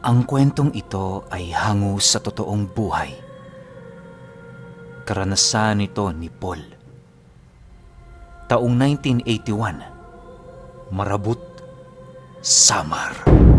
Ang kwentong ito ay hango sa totoong buhay. Karanasan nito ni Paul. Taong 1981, Marabut, Samar.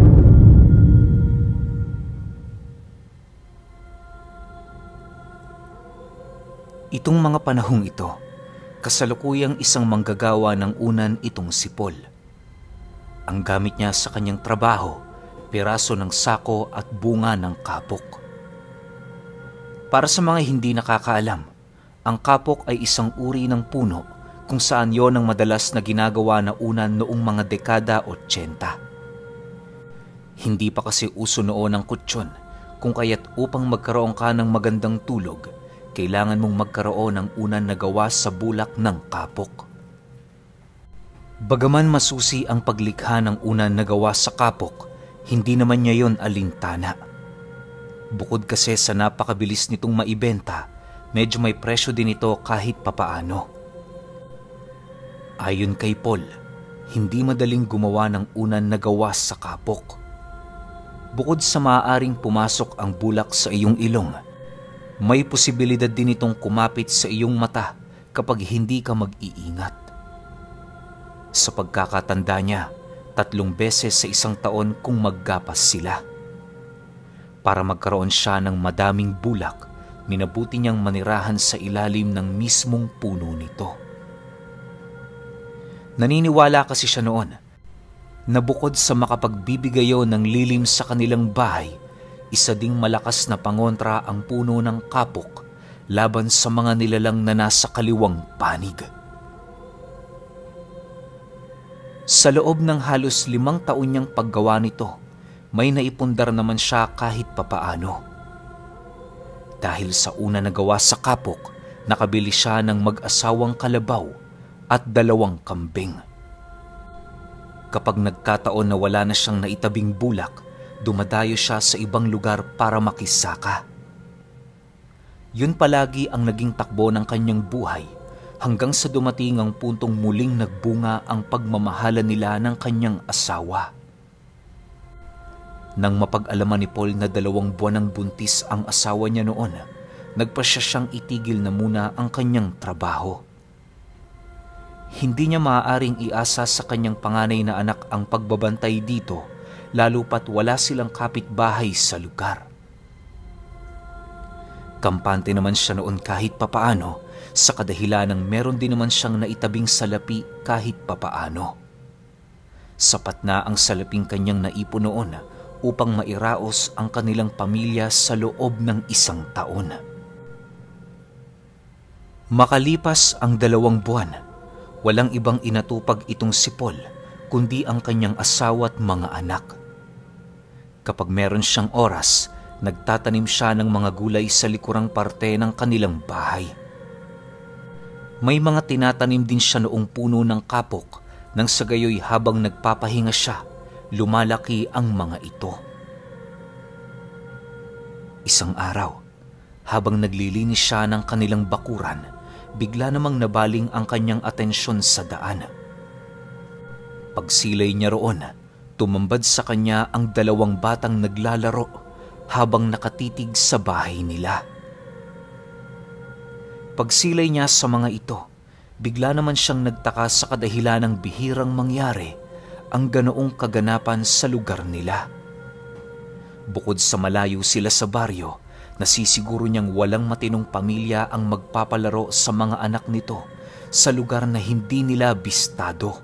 Itong mga panahong ito, kasalukuyang isang manggagawa ng unan itong si Paul. Ang gamit niya sa kanyang trabaho, piraso ng sako at bunga ng kapok. Para sa mga hindi nakakaalam, ang kapok ay isang uri ng puno kung saan yon ang madalas na ginagawa na unan noong mga dekada 80. Hindi pa kasi uso noon ang kutsyon, kung kaya't upang magkaroon ka ng magandang tulog, kailangan mong magkaroon ng unan na gawa sa bulak ng kapok. Bagaman masusi ang paglikha ng unan na gawa sa kapok, hindi naman niya yon alintana. Bukod kasi sa napakabilis nitong maibenta, medyo may presyo din ito kahit papaano. Ayon kay Paul, hindi madaling gumawa ng unan na gawa sa kapok. Bukod sa maaaring pumasok ang bulak sa iyong ilong, may posibilidad din itong kumapit sa iyong mata kapag hindi ka mag-iingat. Sa pagkakatanda niya, 3 beses sa isang taon kung maggapas sila. Para magkaroon siya ng madaming bulak, minabuti niyang manirahan sa ilalim ng mismong puno nito. Naniniwala kasi siya noon na bukod sa makapagbibigay ng lilim sa kanilang bahay, isa ding malakas na pangontra ang puno ng kapok laban sa mga nilalang na nasa kaliwang panig. Sa loob ng halos 5 taon niyang paggawa nito, may naipundar naman siya kahit papaano. Dahil sa una na gawa sa kapok, nakabili siya ng mag-asawang kalabaw at 2 kambing. Kapag nagkataon na wala na siyang naitabing bulak, dumadayo siya sa ibang lugar para makisaka. Yun palagi ang naging takbo ng kanyang buhay, hanggang sa dumating ang puntong muling nagbunga ang pagmamahalan nila ng kanyang asawa. Nang mapag-alaman ni Paul na 2 buwan ng buntis ang asawa niya noon, nagpasya siyang itigil na muna ang kanyang trabaho. Hindi niya maaaring iasa sa kanyang panganay na anak ang pagbabantay dito, lalo pat wala silang kapitbahay sa lugar. Kampante naman siya noon kahit papaano, sa kadahilan ng meron din naman siyang naitabing salapi kahit papaano. Sapat na ang salaping kanyang naipon noon upang mairaos ang kanilang pamilya sa loob ng 1 taon. Makalipas ang 2 buwan, walang ibang inatupag itong si Paul kundi ang kanyang asawa at mga anak. Kapag meron siyang oras, nagtatanim siya ng mga gulay sa likurang parte ng kanilang bahay. May mga tinatanim din siya noong puno ng kapok, nang sa gayoy habang nagpapahinga siya, lumalaki ang mga ito. Isang araw, habang naglilinis siya ng kanilang bakuran, bigla namang nabaling ang kanyang atensyon sa daan. Pagsilay niya roon, tumambad sa kanya ang 2 batang naglalaro habang nakatitig sa bahay nila. Pagsilay niya sa mga ito, bigla naman siyang nagtaka sa kadahilan ng bihirang mangyari ang ganoong kaganapan sa lugar nila. Bukod sa malayo sila sa baryo, nasisiguro niyang walang matinong pamilya ang magpapalaro sa mga anak nito sa lugar na hindi nila bistado.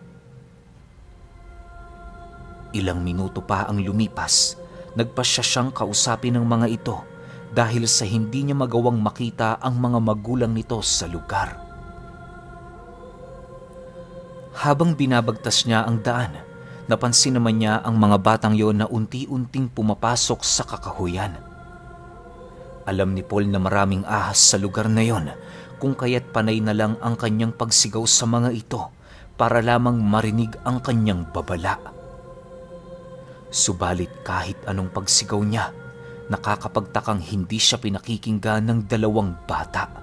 Ilang minuto pa ang lumipas, nagpasya siyang kausapin ng mga ito dahil sa hindi niya magawang makita ang mga magulang nito sa lugar. Habang binabagtas niya ang daan, napansin naman niya ang mga batang yon na unti-unting pumapasok sa kakahuyan. Alam ni Paul na maraming ahas sa lugar na yon, kung kaya't panay na lang ang kanyang pagsigaw sa mga ito para lamang marinig ang kanyang babala. Subalit kahit anong pagsigaw niya, nakakapagtakang hindi siya pinakikinggan ng 2 bata.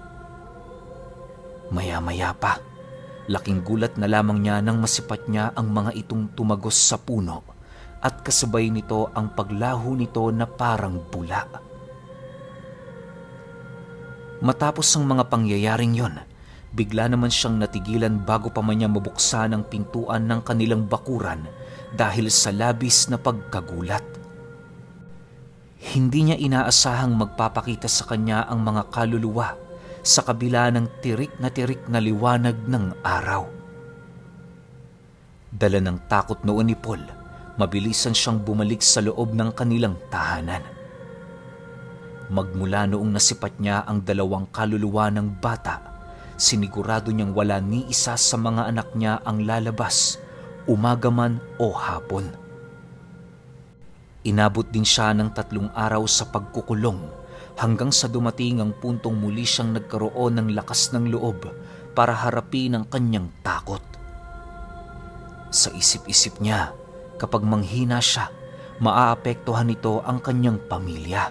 Maya-maya pa, laking gulat na lamang niya nang masipat niya ang mga itong tumagos sa puno at kasabay nito ang paglaho nito na parang bula. Matapos ang mga pangyayaring yon, bigla naman siyang natigilan bago pa man niya mabuksan ang pintuan ng kanilang bakuran dahil sa labis na pagkagulat. Hindi niya inaasahang magpapakita sa kanya ang mga kaluluwa sa kabila ng tirik na liwanag ng araw. Dala ng takot noon ni Paul, mabilisan siyang bumalik sa loob ng kanilang tahanan. Magmula noong nasipat niya ang 2 kaluluwa ng bata, sinigurado niyang wala ni isa sa mga anak niya ang lalabas, umaga man o hapon. Inabot din siya ng 3 araw sa pagkukulong hanggang sa dumating ang puntong muli siyang nagkaroon ng lakas ng loob para harapin ang kanyang takot. Sa isip-isip niya, kapag manghina siya, maaapektuhan nito ang kanyang pamilya.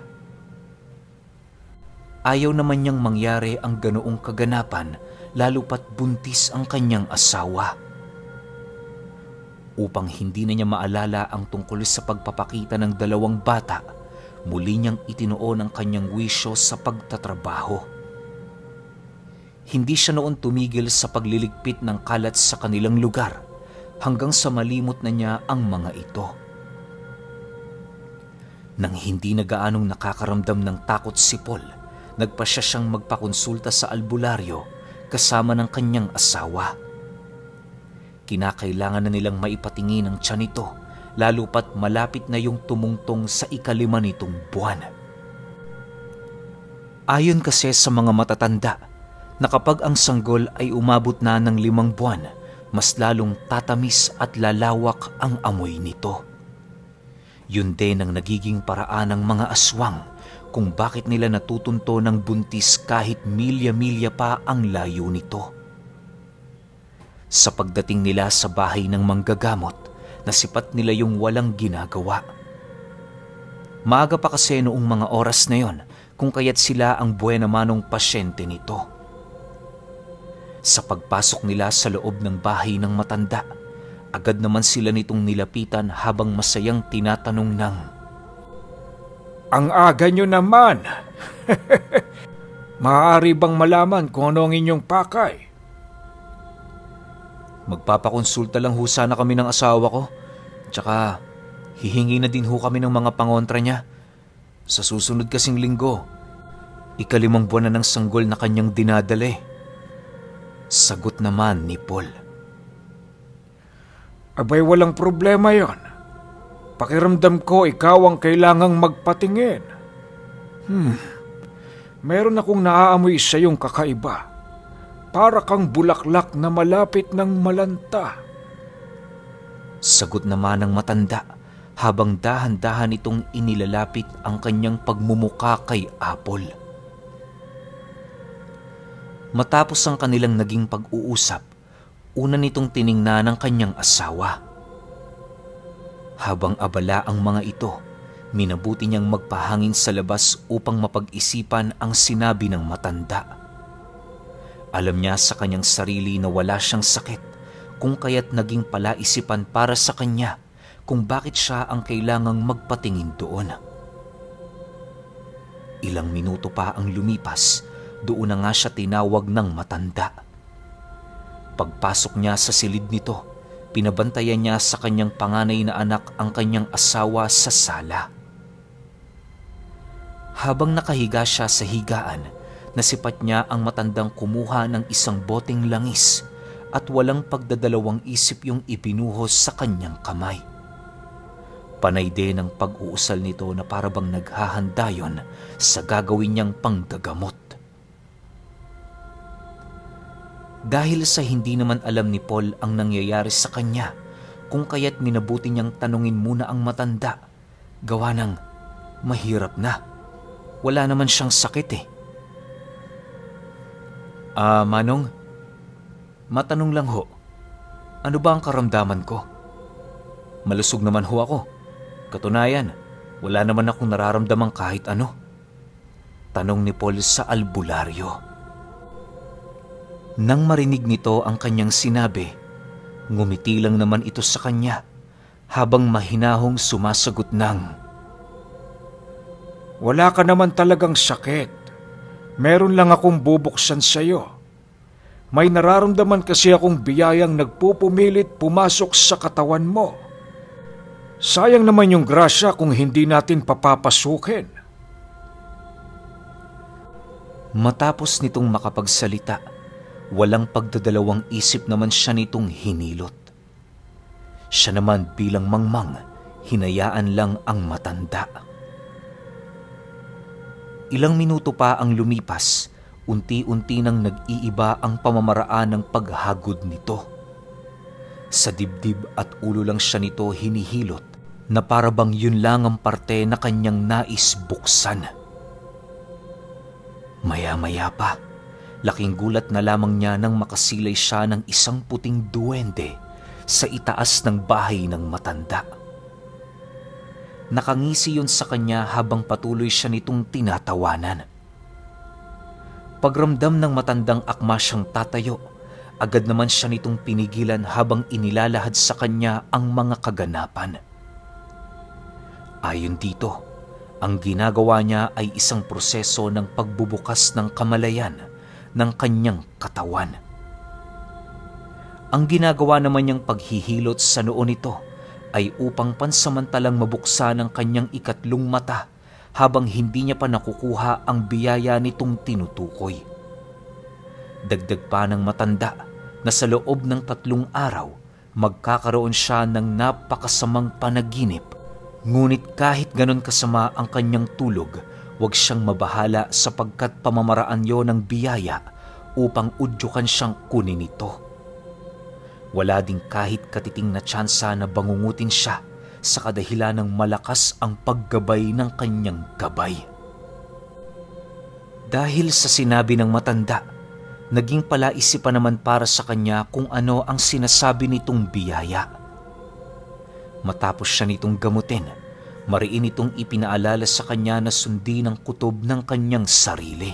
Ayaw naman niyang mangyari ang ganoong kaganapan, lalo pat buntis ang kanyang asawa. Upang hindi na niya maalala ang tungkol sa pagpapakita ng 2 bata, muli niyang itinuon ang kanyang wisyo sa pagtatrabaho. Hindi siya noon tumigil sa pagliligpit ng kalat sa kanilang lugar hanggang sa malimot na niya ang mga ito. Nang hindi na gaanong nakakaramdam ng takot si Paul, nagpasya siyang magpakonsulta sa albularyo kasama ng kanyang asawa. Kinakailangan na nilang maipatingin ang tiyan nito, lalo pat malapit na yung tumungtong sa 5 nitong buwan. Ayon kasi sa mga matatanda na kapag ang sanggol ay umabot na ng 5 buwan, mas lalong tatamis at lalawak ang amoy nito. Yun din ang nagiging paraan ng mga aswang kung bakit nila natutunto ng buntis kahit milya-milya pa ang layo nito. Sa pagdating nila sa bahay ng manggagamot, nasipat nila yung walang ginagawa. Maaga pa kasi noong mga oras na yon, kung kaya't sila ang buena manong pasyente nito. Sa pagpasok nila sa loob ng bahay ng matanda, agad naman sila nitong nilapitan habang masayang tinatanong ng, "Ang aga nyo naman! Maaari bang malaman kung ano ang inyong pakay?" "Magpapakonsulta lang ho sana kami ng asawa ko. Tsaka hihingi na din ho kami ng mga pangontra niya. Sa susunod kasing linggo, 5 buwan na ng sanggol na kanyang dinadala eh." Sagot naman ni Paul. "Abay, walang problema yon. Pakiramdam ko ikaw ang kailangang magpatingin. Meron akong naaamoy sa iyong kakaiba. Para kang bulaklak na malapit ng malanta." Sagot naman ng matanda habang dahan-dahan itong inilalapit ang kanyang pagmumuka kay Apple. Matapos ang kanilang naging pag-uusap, una nitong tiningnan ang kanyang asawa. Habang abala ang mga ito, minabuti niyang magpahangin sa labas upang mapag-isipan ang sinabi ng matanda. Alam niya sa kanyang sarili na wala siyang sakit, kung kaya't naging palaisipan para sa kanya kung bakit siya ang kailangang magpatingin doon. Ilang minuto pa ang lumipas, doon na nga siya tinawag ng matanda. Pagpasok niya sa silid nito, pinabantayan niya sa kanyang panganay na anak ang kanyang asawa sa sala. Habang nakahiga siya sa higaan, nasipat niya ang matandang kumuha ng isang boteng langis at walang pagdadalawang isip yung ibinuhos sa kanyang kamay. Panay din ang pag-uusal nito na parabang naghahanda yon sa gagawin niyang panggagamot. Dahil sa hindi naman alam ni Paul ang nangyayari sa kanya, kung kaya't minabuti niyang tanungin muna ang matanda, gawa ng mahirap na. Wala naman siyang sakit eh. Manong, matanong lang ho, ano ba ang karamdaman ko? Malusog naman ho ako. Katunayan, wala naman akong nararamdaman kahit ano." Tanong ni Paul sa albularyo. Nang marinig nito ang kanyang sinabi, ngumiti lang naman ito sa kanya, habang mahinahong sumasagot ng, "Wala ka naman talagang sakit. Meron lang akong bubuksan sa'yo. May nararamdaman kasi akong biyayang nagpupumilit pumasok sa katawan mo. Sayang naman yung grasya kung hindi natin papapasukin." Matapos nitong makapagsalita, walang pagdadalawang isip naman siya nitong hinilot. Siya naman bilang mangmang, hinayaan lang ang matanda. Ilang minuto pa ang lumipas, unti-unti nang nag-iiba ang pamamaraan ng paghagod nito. Sa dibdib at ulo lang siya nito hinihilot na para bang yun lang ang parte na kanyang nais buksan. Maya-maya pa, laking gulat na lamang niya nang makasilay siya ng isang puting duwende sa itaas ng bahay ng matanda. Nakangisi yun sa kanya habang patuloy siya nitong tinatawanan. Pagramdam ng matandang akma siyang tatayo, agad naman siya nitong pinigilan habang inilalahad sa kanya ang mga kaganapan. Ayon dito, ang ginagawa niya ay isang proseso ng pagbubukas ng kamalayan ng kanyang katawan. Ang ginagawa naman niyang paghihilot sa noo nito ay upang pansamantalang mabuksan ang kanyang ikatlong mata habang hindi niya pa nakukuha ang biyaya nitong tinutukoy. Dagdag pa ng matanda na sa loob ng 3 araw, magkakaroon siya ng napakasamang panaginip. Ngunit kahit ganon kasama ang kanyang tulog, huwag siyang mabahala sapagkat pamamaraan yon ng biyaya upang udyukan siyang kunin ito. Wala ding kahit katiting na tsansa na bangungutin siya sa kadahilan ng malakas ang paggabay ng kanyang gabay. Dahil sa sinabi ng matanda, naging palaisipan naman para sa kanya kung ano ang sinasabi nitong biyaya. Matapos siya nitong gamutin, mariin itong ipinaalala sa kanya na sundin ang kutob ng kanyang sarili.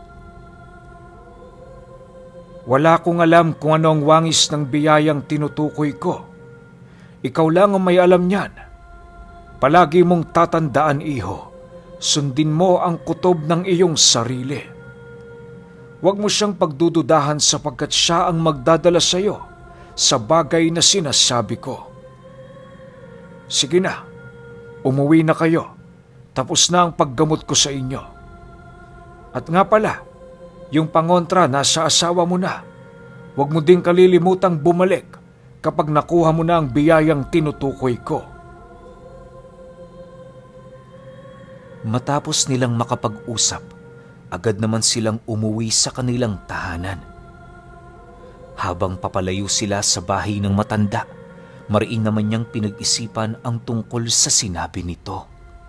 "Wala akong alam kung ano ang wangis ng biyayang tinutukoy ko. Ikaw lang ang may alam niyan. Palagi mong tatandaan, iho, sundin mo ang kutob ng iyong sarili. Huwag mo siyang pagdududahan sapagkat siya ang magdadala sa iyo sa bagay na sinasabi ko. Sige na, umuwi na kayo. Tapos na ang paggamot ko sa inyo. At nga pala, yung pangontra nasa asawa mo na. Huwag mo ding kalilimutang bumalik kapag nakuha mo na ang biyayang tinutukoy ko." Matapos nilang makapag-usap, agad naman silang umuwi sa kanilang tahanan. Habang papalayo sila sa bahay ng matanda, mariin naman niyang pinag-isipan ang tungkol sa sinabi nito.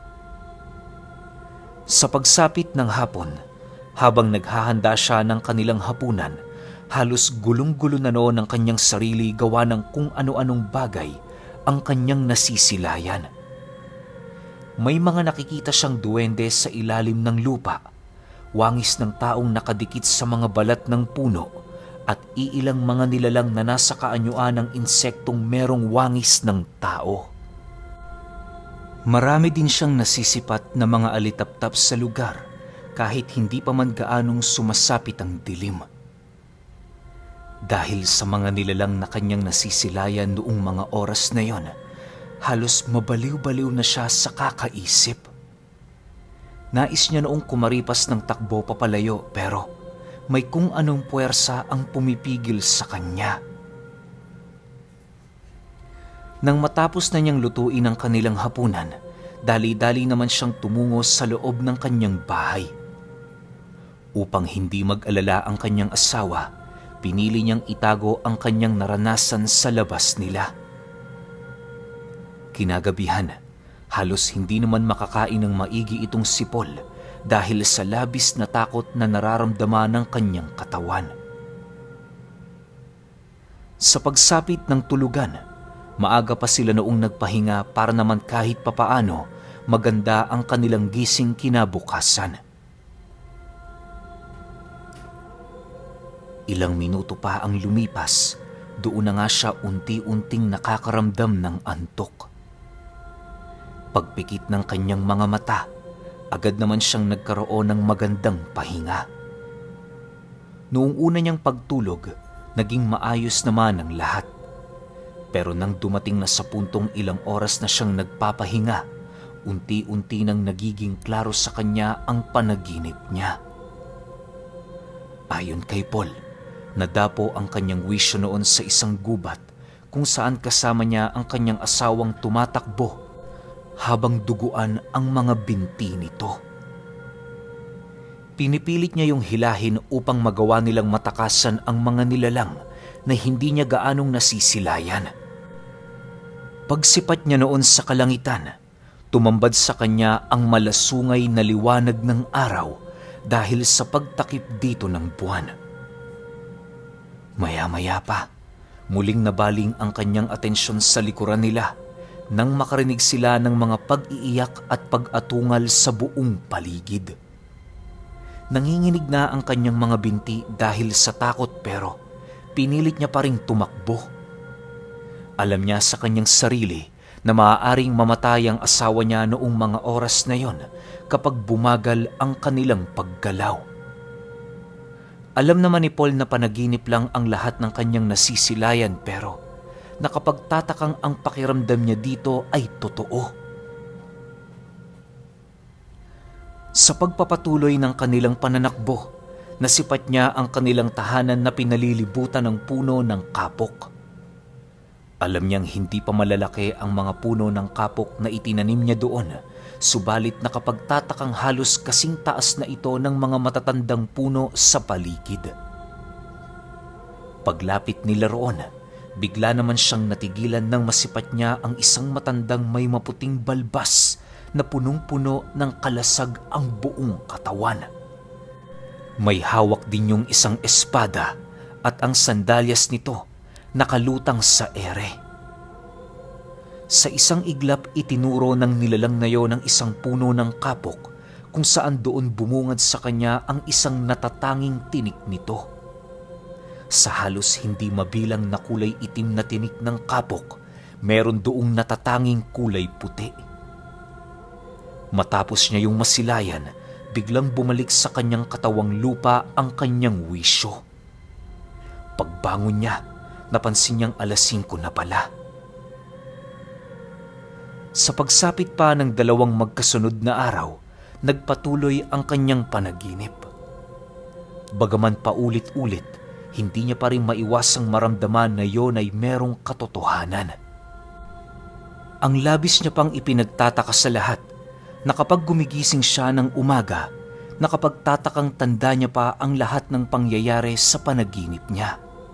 Sa pagsapit ng hapon, habang naghahanda siya ng kanilang hapunan, halos gulong-gulo na noon ang kanyang sarili gawa ng kung ano-anong bagay ang kanyang nasisilayan. May mga nakikita siyang duwende sa ilalim ng lupa, wangis ng taong nakadikit sa mga balat ng puno, at iilang mga nilalang na nasa kaanyuan ng insektong merong wangis ng tao. Marami din siyang nasisipat na mga alitaptap sa lugar kahit hindi pa man gaanong sumasapit ang dilim. Dahil sa mga nilalang na kanyang nasisilayan noong mga oras na yon, halos mabaliw-baliw na siya sa kakaisip. Nais niya noong kumaripas ng takbo papalayo pero may kung anong puwersa ang pumipigil sa kanya. Nang matapos na niyang lutuin ang kanilang hapunan, dali-dali naman siyang tumungo sa loob ng kanyang bahay. Upang hindi mag-alala ang kanyang asawa, pinili niyang itago ang kanyang naranasan sa labas nila. Kinagabihan, halos hindi naman makakain ng maigi itong sipol dahil sa labis na takot na nararamdaman ng kanyang katawan. Sa pagsapit ng tulugan, maaga pa sila noong nagpahinga para naman kahit papaano maganda ang kanilang gising kinabukasan. Ilang minuto pa ang lumipas, doon na nga siya unti-unting nakakaramdam ng antok. Pagpikit ng kanyang mga mata, agad naman siyang nagkaroon ng magandang pahinga. Noong una niyang pagtulog, naging maayos naman ang lahat. Pero nang dumating na sa puntong ilang oras na siyang nagpapahinga, unti-unti nang nagiging klaro sa kanya ang panaginip niya. Ayon kay Paul, nadapo ang kanyang wisyo noon sa isang gubat kung saan kasama niya ang kanyang asawang tumatakbo habang duguan ang mga binti nito. Pinipilit niya yung hilahin upang magawa nilang matakasan ang mga nilalang na hindi niya gaanong nasisilayan. Pagsipat niya noon sa kalangitan, tumambad sa kanya ang malasungay na liwanag ng araw dahil sa pagtakip dito ng buwan. Maya-maya pa, muling nabaling ang kanyang atensyon sa likuran nila nang makarinig sila ng mga pag-iiyak at pag-atungal sa buong paligid. Nanginginig na ang kanyang mga binti dahil sa takot pero pinilit niya pa ring tumakbo. Alam niya sa kanyang sarili na maaaring mamatay ang asawa niya noong mga oras na yon kapag bumagal ang kanilang paggalaw. Alam naman ni Paul na panaginip lang ang lahat ng kanyang nasisilayan pero nakapagtatakang ang pakiramdam niya dito ay totoo. Sa pagpapatuloy ng kanilang pananakbo, nasipat niya ang kanilang tahanan na pinalilibutan ng puno ng kapok. Alam niyang hindi pa malalaki ang mga puno ng kapok na itinanim niya doon, subalit nakapagtatakang halos kasing taas na ito ng mga matatandang puno sa paligid. Paglapit nila roon, bigla naman siyang natigilan nang masipat niya ang isang matandang may maputing balbas na punong-puno ng kalasag ang buong katawan. May hawak din yung isang espada at ang sandalyas nito nakalutang sa ere. Sa isang iglap itinuro ng nilalang na yon ang isang puno ng kapok kung saan doon bumungad sa kanya ang isang natatanging tinik nito. Sa halos hindi mabilang na kulay itim na tinik ng kapok, meron doong natatanging kulay puti. Matapos niya yung masilayan, biglang bumalik sa kanyang katawang lupa ang kanyang wisyo. Pagbangon niya, napansin niyang alas 5 na pala. Sa pagsapit pa ng 2 magkasunod na araw, nagpatuloy ang kanyang panaginip. Bagaman paulit-ulit, hindi niya pa rin maiwasang maramdaman na yon ay merong katotohanan. Ang labis niya pang ipinagtataka sa lahat na kapag gumigising siya ng umaga, nakapagtatakang tanda niya pa ang lahat ng pangyayari sa panaginip niya.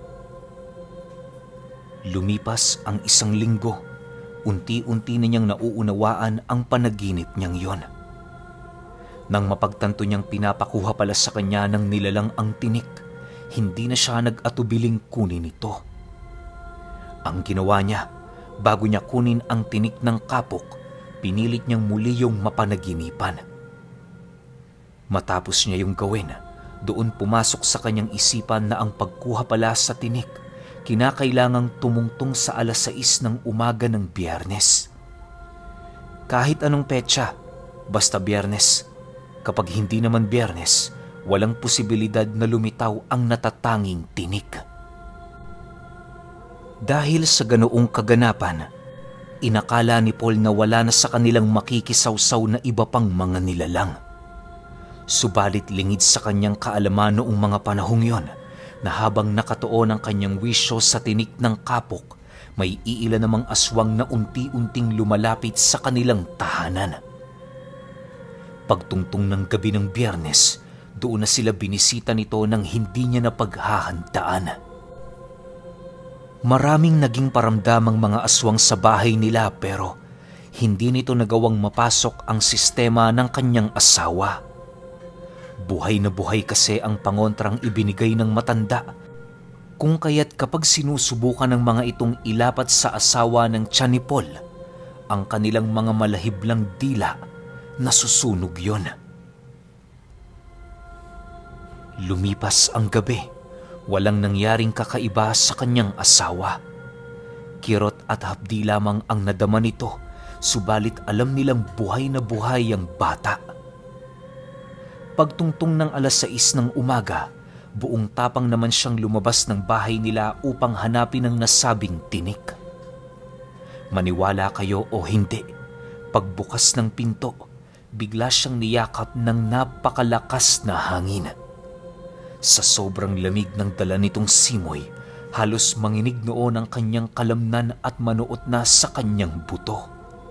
Lumipas ang 1 linggo, unti-unti na niyang nauunawaan ang panaginip niyang yon. Nang mapagtanto niyang pinapakuha pala sa kanya ng nilalang ang tinik, hindi na siya nag-atubiling kunin ito. Ang ginawa niya, bago niya kunin ang tinik ng kapok, pinilit niyang muli yung mapanaginipan. Matapos niya yung gawin, doon pumasok sa kanyang isipan na ang pagkuha pala sa tinik, kinakailangang tumungtong sa alas 6 ng umaga ng Biyernes. Kahit anong petsa, basta Biyernes. Kapag hindi naman Biyernes, walang posibilidad na lumitaw ang natatanging tinik. Dahil sa ganoong kaganapan, inakala ni Paul na wala na sa kanilang makikisawsaw na iba pang mga nilalang. Subalit lingid sa kanyang kaalaman noong mga panahong yon, na habang nakatuon ang kanyang wisyo sa tinik ng kapok, may iilan namang aswang na unti-unting lumalapit sa kanilang tahanan. Pagtungtong ng gabi ng Biyernes, doon na sila binisita nito nang hindi niya napaghahandaan. Maraming naging paramdamang mga aswang sa bahay nila pero hindi nito nagawang mapasok ang sistema ng kanyang asawa. Buhay na buhay kasi ang pangontrang ibinigay ng matanda, kung kaya't kapag sinusubukan ng mga itong ilapat sa asawa ng tiyan ni Paul, ang kanilang mga malahiblang dila, nasusunog yon. Lumipas ang gabi, walang nangyaring kakaiba sa kanyang asawa. Kirot at hapdi lamang ang nadama nito subalit alam nilang buhay na buhay ang bata. Pagtungtong ng 6:00 ng umaga, buong tapang naman siyang lumabas ng bahay nila upang hanapin ang nasabing tinik. Maniwala kayo o hindi, pagbukas ng pinto, bigla siyang niyakap ng napakalakas na hangin. Sa sobrang lamig ng dala nitong simoy, halos manginig noon ang kanyang kalamnan at manuot na sa kanyang buto.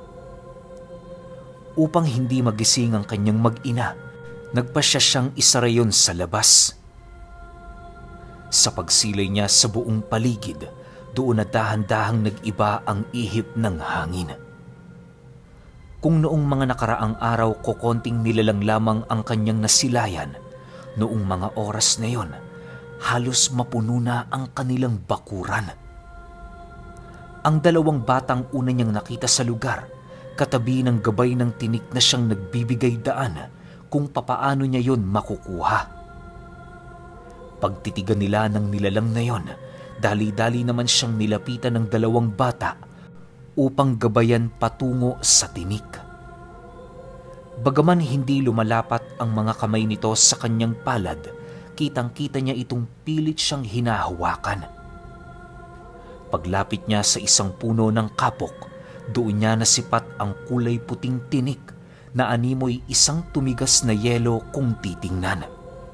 Upang hindi magising ang kanyang mag-ina, nagpasya siyang isarayon sa labas. Sa pagsilay niya sa buong paligid, doon na dahan-dahang nag-iba ang ihip ng hangin. Kung noong mga nakaraang araw kokonting nilalang lamang ang kanyang nasilayan, noong mga oras na yon, halos mapuno na ang kanilang bakuran. Ang 2 batang una niyang nakita sa lugar, katabi ng gabay ng tinik na siyang nagbibigay daan kung papaano niya yon makukuha. Pagtitigan nila ng nilalang na yon, dali-dali naman siyang nilapitan ng 2 bata upang gabayan patungo sa tinik. Bagaman hindi lumalapat ang mga kamay nito sa kanyang palad, kitang-kita niya itong pilit siyang hinahawakan. Paglapit niya sa isang puno ng kapok, doon niya nasipat ang kulay puting tinik na animoy isang tumigas na yelo kung titingnan.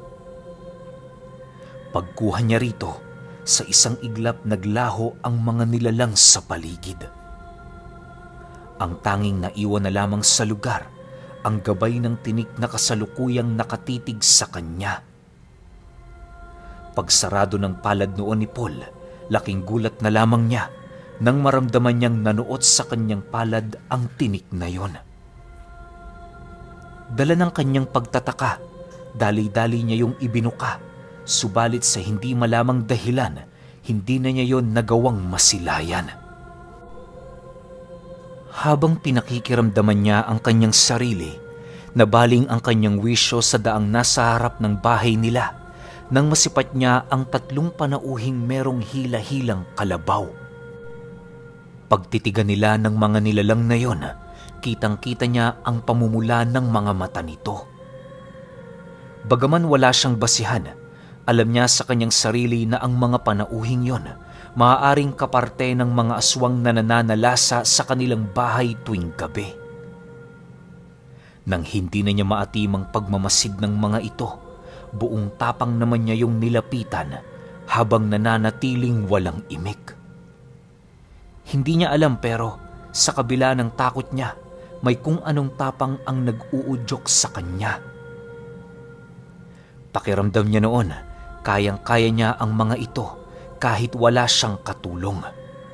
Pagkuha niya rito, sa isang iglap naglaho ang mga nilalang sa paligid. Ang tanging naiwan na lamang sa lugar, ang gabay ng tinik na kasalukuyang nakatitig sa kanya. Pagsarado ng palad noon ni Paul, laking gulat na lamang niya nang maramdaman niyang nanuot sa kanyang palad ang tinik na yon. Dala ng kanyang pagtataka, dali-dali niya yung ibinuka. Subalit sa hindi malamang dahilan, hindi na niya yon nagawang masilayan. Habang pinakikiramdaman niya ang kanyang sarili, nabaling ang kanyang wisyo sa daang nasa harap ng bahay nila nang masipat niya ang 3 panauhing merong hila-hilang kalabaw. Pagtitigan nila ng mga nilalang na yon, kitang-kita niya ang pamumula ng mga mata nito. Bagaman wala siyang basihan, alam niya sa kanyang sarili na ang mga panauhing yon maaaring kaparte ng mga aswang na nananalasa sa kanilang bahay tuwing gabi. Nang hindi na niya maatimang pagmamasid ng mga ito, buong tapang naman niya yung nilapitan habang nananatiling walang imik. Hindi niya alam pero sa kabila ng takot niya, may kung anong tapang ang nag-uudyok sa kanya. Pakiramdam niya noon, kayang-kaya niya ang mga ito kahit wala siyang katulong.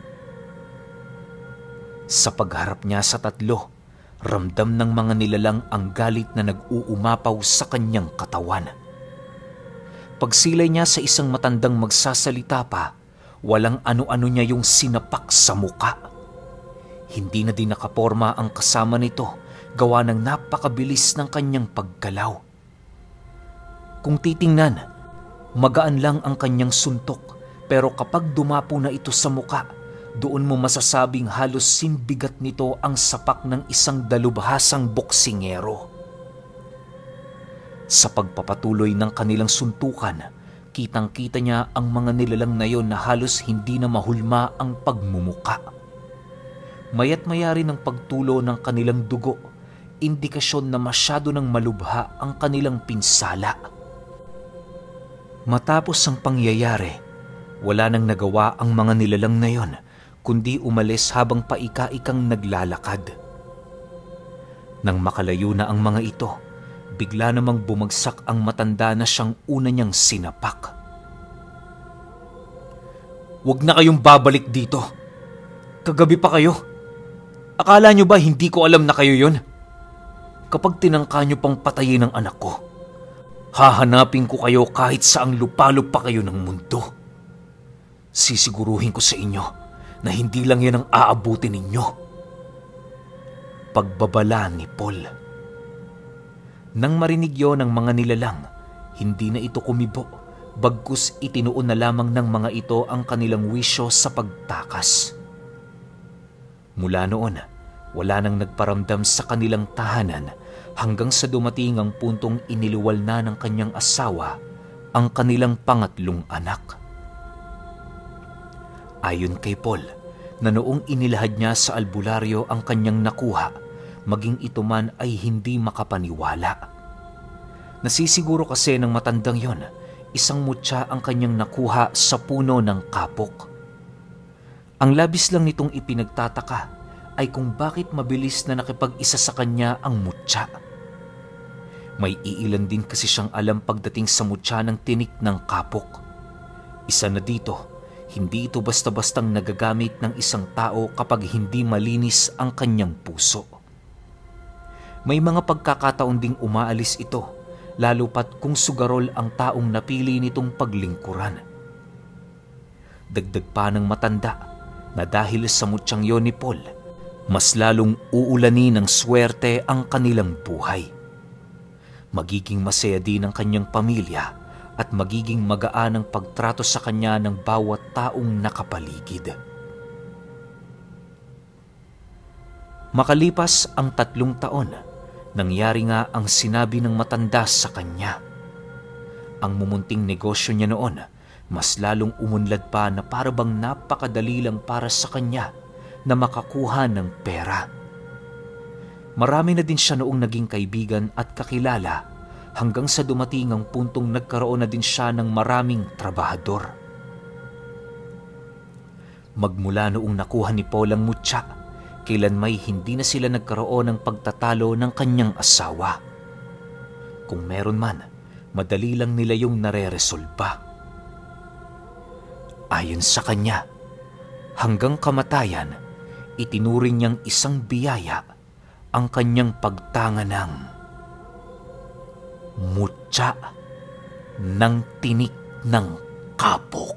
Sa pagharap niya sa 3, ramdam ng mga nilalang ang galit na nag-uumapaw sa kanyang katawan. Pagsilay niya sa isang matandang magsasalita pa, walang ano-ano niya yung sinapak sa muka. Hindi na din nakaporma ang kasama nito, gawa ng napakabilis ng kanyang paggalaw. Kung titingnan, magaan lang ang kanyang suntok, pero kapag dumapo na ito sa muka, doon mo masasabing halos simbigat nito ang sapak ng isang dalubhasang boksingero. Sa pagpapatuloy ng kanilang suntukan, kitang-kita niya ang mga nilalang na yon na halos hindi na mahulma ang pagmumuka. Maya't maya rin ang pagtulo ng kanilang dugo, indikasyon na masyado ng malubha ang kanilang pinsala. Matapos ang pangyayari, wala nang nagawa ang mga nilalang na yon, kundi umalis habang paika-ikang naglalakad. Nang makalayo na ang mga ito, bigla namang bumagsak ang matanda na siyang una niyang sinapak. "Huwag na kayong babalik dito. Kagabi pa kayo. Akala niyo ba hindi ko alam na kayo yon? Kapag tinangka niyo pang patayin ang anak ko, hahanapin ko kayo kahit saang lupalop pa kayo ng mundo. Sisiguruhin ko sa inyo na hindi lang yan ang aabutin ninyo." Pagbabala ni Paul. Nang marinig yon ng mga nilalang, hindi na ito kumibo, bagkus itinuon na lamang ng mga ito ang kanilang wisyo sa pagtakas. Mula noon, Wala nang nagparamdam sa kanilang tahanan hanggang sa dumating ang puntong iniluwal na ng kanyang asawa ang kanilang pangatlong anak. Ayon kay Paul, na noong inilahad niya sa albularyo ang kanyang nakuha, maging ito man ay hindi makapaniwala. Nasisiguro kasi ng matandang yon, isang mutya ang kanyang nakuha sa puno ng kapok. Ang labis lang nitong ipinagtataka ay kung bakit mabilis na nakipag-isa sa kanya ang mutya. May iilan din kasi siyang alam pagdating sa mutya ng tinik ng kapok. Isa na dito, hindi ito basta-bastang nagagamit ng isang tao kapag hindi malinis ang kanyang puso. May mga pagkakataon ding umaalis ito, lalo pat kung sugarol ang taong napili nitong paglingkuran. Dagdag pa ng matanda na dahil sa mutyang yon ni Paul, mas lalong uulanin ng swerte ang kanilang buhay. Magiging masaya din ang kanyang pamilya at magiging magaan ang pagtrato sa kanya ng bawat taong nakapaligid. Makalipas ang 3 taon, nangyari nga ang sinabi ng matanda sa kanya. Ang mumunting negosyo niya noon, mas lalong umunlad pa na parabang napakadali lang para sa kanya na makakuha ng pera. Marami na din siya noong naging kaibigan at kakilala hanggang sa dumating ang puntong nagkaroon na din siya ng maraming trabahador. Magmula noong nakuha ni Paul ang mutya, kailanmay hindi na sila nagkaroon ng pagtatalo ng kanyang asawa. Kung meron man, madali lang nila yung nareresolba. Ayon sa kanya, hanggang kamatayan, itinuring niyang isang biyaya ang kanyang pagtanga ng mutya ng tinik ng kapok.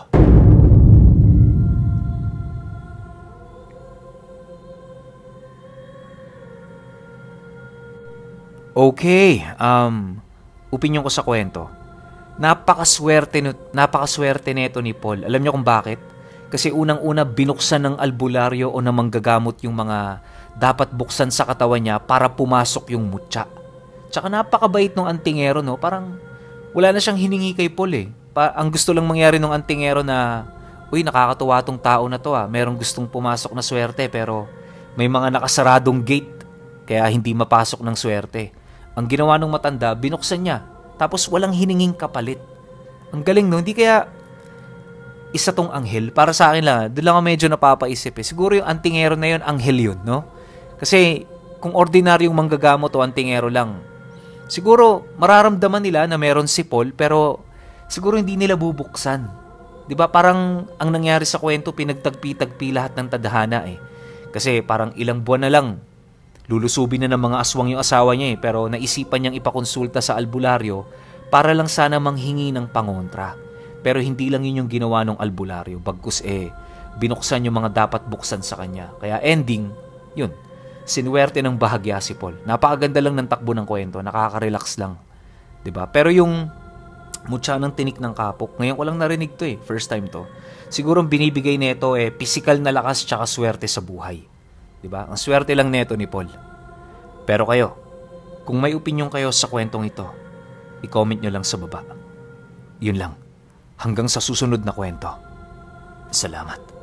Okay, opinyon ko sa kwento. Napakaswerte nito ni Paul. Alam niyo kung bakit? Kasi unang-una binuksan ng albularyo o ng manggagamot yung mga dapat buksan sa katawan niya para pumasok yung mutya. Tsaka napakabait ng antingero, no? Parang wala na siyang hiningi kay Paul eh. Ang gusto lang mangyari ng antingero na, uy, nakakatuwa tong tao na to ah. Merong gustong pumasok na swerte pero may mga nakasaradong gate kaya hindi mapasok ng swerte. Ang ginawa ng matanda, binuksan niya. Tapos walang hininging kapalit. Ang galing, no? Hindi kaya isa tong anghel. Para sa akin lang, doon lang ako medyo napapaisip eh. Siguro yung antingero na yun, anghel yun, no? Kasi kung ordinaryong manggagamot o antingero lang, siguro mararamdaman nila na meron si Paul pero siguro hindi nila bubuksan. 'Di ba? Parang ang nangyari sa kwento, pinagtagpi-tagpi lahat ng tadhana eh. Kasi parang ilang buwan na lang lulusubin na ng mga aswang yung asawa niya eh, pero naisipan niyang ipakonsulta sa albularyo para lang sana manghingi ng pangontra. Pero hindi lang yun yung ginawa ng albularyo, bagkus binuksan yung mga dapat buksan sa kanya. Kaya ending, yun, sinuwerte ng bahagya si Paul. Napakaganda lang ng takbo ng kwento, nakaka-relax lang. 'Di ba? Pero yung mutya ng tinik ng kapok, ngayon ko lang narinig to eh, first time to. Siguro binibigay nito physical na lakas tsaka swerte sa buhay. 'Di ba? Ang swerte lang nito ni Paul. Pero kayo, kung may opinion kayo sa kwentong ito, i-comment nyo lang sa baba. Yun lang. Hanggang sa susunod na kwento. Salamat.